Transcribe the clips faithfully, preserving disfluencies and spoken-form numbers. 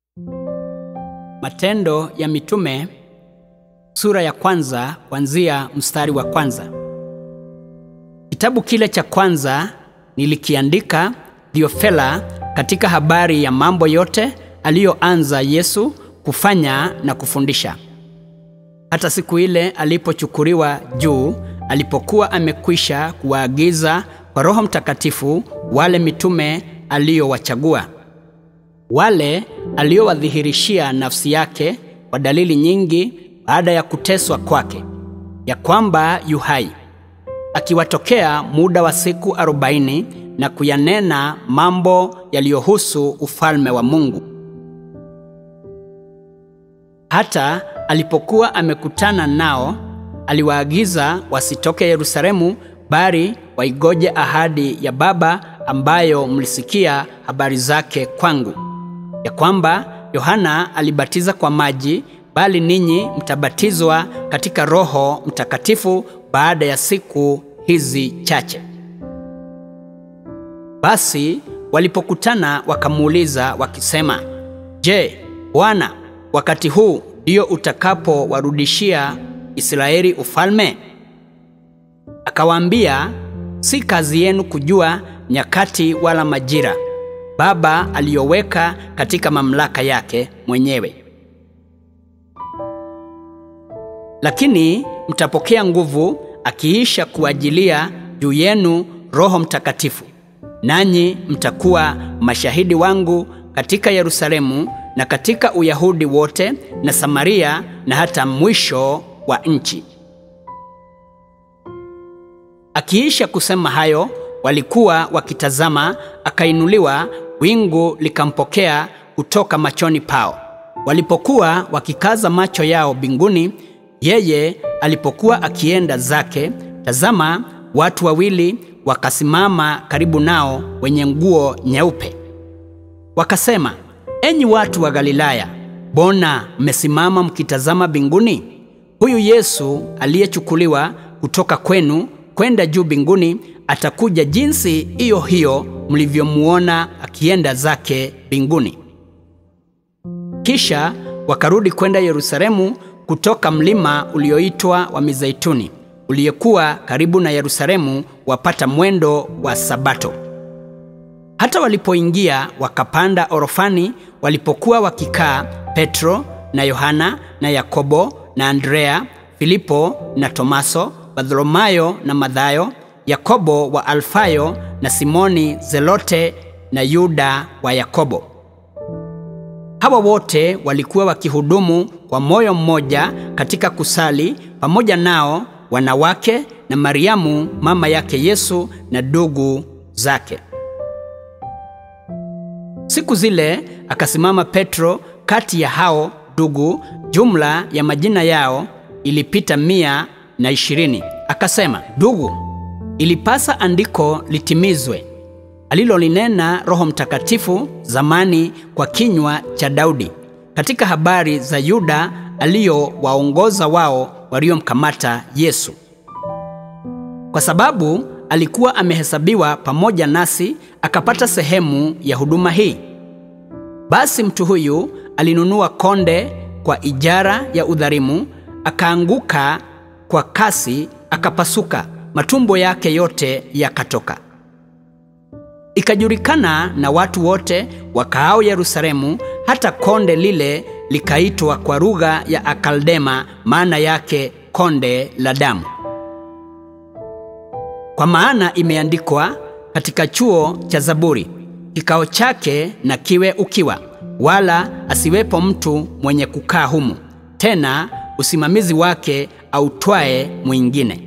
Matendo ya Mitume Sura ya kwanza kuanzia mstari wa kwanza. Kitabu kile cha kwanza nilikiandika Theofila katika habari ya mambo yote aliyoanza Yesu kufanya na kufundisha, hata siku ile alipochukuliwa juu, alipokuwa amekwisha kuwaagiza kwa Roho Mtakatifu wale mitume aliyowachagua, wale aliowadhihirishia nafsi yake kwa dalili nyingi baada ya kuteswa kwake, ya kwamba yu hai, akiwatokea muda wa siku arobaini na kuyanena mambo yaliyohusu ufalme wa Mungu. Hata alipokuwa amekutana nao, aliwaagiza wasitoke Yerusalemu, bali waigoje ahadi ya Baba ambayo mlisikia habari zake kwangu, ya kwamba Yohana alibatiza kwa maji, bali ninyi mtabatizwa katika Roho Mtakatifu baada ya siku hizi chache. Basi walipokutana wakamuuliza wakisema, "Je, Bwana, wakati huu ndio utakapo warudishia Israeli ufalme?" Akawaambia, "Si kazi yenu kujua nyakati wala majira Baba aliyoweka katika mamlaka yake mwenyewe. Lakini mtapokea nguvu akiisha kuajilia juu yenu Roho Mtakatifu, nanyi mtakuwa mashahidi wangu katika Yerusalemu na katika Uyahudi wote na Samaria na hata mwisho wa nchi." Akiisha kusema hayo, walikuwa wakitazama, akainuliwa, wingu likampokea kutoka machoni pao. Walipokuwa wakikaza macho yao mbinguni, yeye alipokuwa akienda zake, tazama, watu wawili wakasimama karibu nao wenye nguo nyeupe. Wakasema, "Enyi watu wa Galilaya, mbona mmesimama mkitazama mbinguni? Huyu Yesu aliyechukuliwa kutoka kwenu kwenda juu mbinguni atakuja jinsi hiyo hiyo mlivyomuona akienda zake mbinguni." Kisha wakarudi kwenda Yerusalemu kutoka mlima ulioitwa wa Mizeituni, uliyekuwa karibu na Yerusalemu, wapata mwendo wa Sabato. Hata walipoingia wakapanda orofani, walipokuwa wakikaa Petro na Yohana na Yakobo na Andrea, Filipo na Tomaso, Bartholomayo na Mathayo, Yakobo wa Alfayo na Simoni Zelote na Yuda wa Yakobo. Hawa wote walikuwa wakihudumu kwa moyo mmoja katika kusali, pamoja nao wanawake na Mariamu mama yake Yesu na ndugu zake. Siku zile akasimama Petro kati ya hao ndugu, jumla ya majina yao ilipita mia na ishirini. Akasema, "Ndugu, ilipasa andiko litimizwe alilolinena Roho Mtakatifu zamani kwa kinywa cha Daudi, katika habari za Yuda aliyowaongoza wao waliomkamata Yesu. Kwa sababu alikuwa amehesabiwa pamoja nasi, akapata sehemu ya huduma hii. Basi mtu huyu alinunua konde kwa ijara ya udhalimu, akaanguka kwa kasi, akapasuka, matumbo yake yote yakatoka. Ikajulikana na watu wote wakaao Yerusalemu, hata konde lile likaitwa kwa lugha ya Akaldema, maana yake konde la damu. Kwa maana imeandikwa katika chuo cha Zaburi, kikao chake na kiwe ukiwa, wala asiwepo mtu mwenye kukaa humu, tena usimamizi wake autwae mwingine.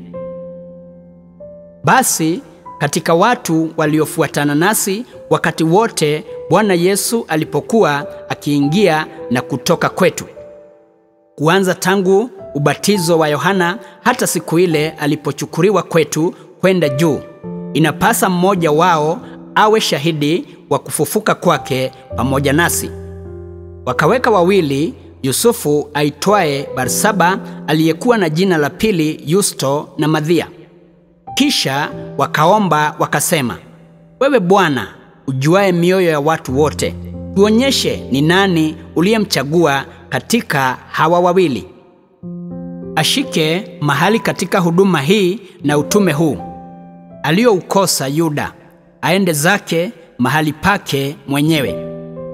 Basi katika watu waliofuatana nasi wakati wote Bwana Yesu alipokuwa akiingia na kutoka kwetu, kuanza tangu ubatizo wa Yohana hata siku ile alipochukuliwa kwetu kwenda juu, inapasa mmoja wao awe shahidi wa kufufuka kwake pamoja nasi. Wakaweka wawili, Yusufu aitwaye Barsaba, aliyekuwa na jina la pili Yusto, na Mathia. Kisha wakaomba wakasema, "Wewe Bwana, ujuaye mioyo ya watu wote, tuonyeshe ni nani uliyemchagua katika hawa wawili ashike mahali katika huduma hii na utume huu aliyoukosa Yuda, aende zake mahali pake mwenyewe.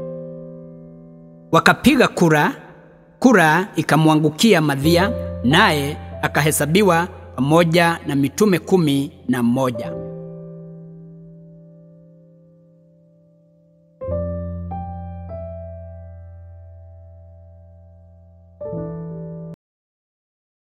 Wakapiga kura, kura ikamwangukia Mathia, naye akahesabiwa pamoja na mitume kumi na mmoja.